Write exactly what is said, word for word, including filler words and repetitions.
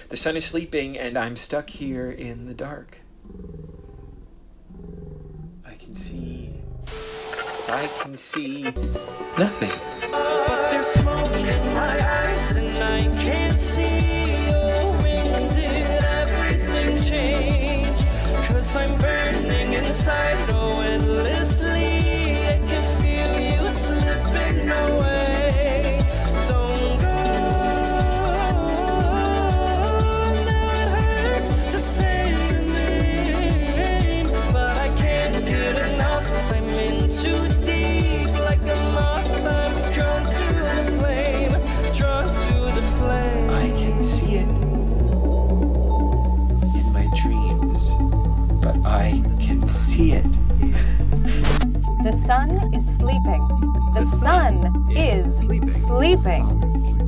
The sun is sleeping, and I'm stuck here in the dark. I can see... I can see... nothing. But there's smoke in my eyes, and I can't see. Oh, when did everything change? 'Cause I'm burning inside, oh, endlessly. I can feel you slipping away. Don't go. Now it hurts to say your name, but I can't get enough. I'm in too deep, like a moth. I'm drawn to the flame, drawn to the flame. I can see it in my dreams, but I can see it. The sun is sleeping. The sun is sleeping.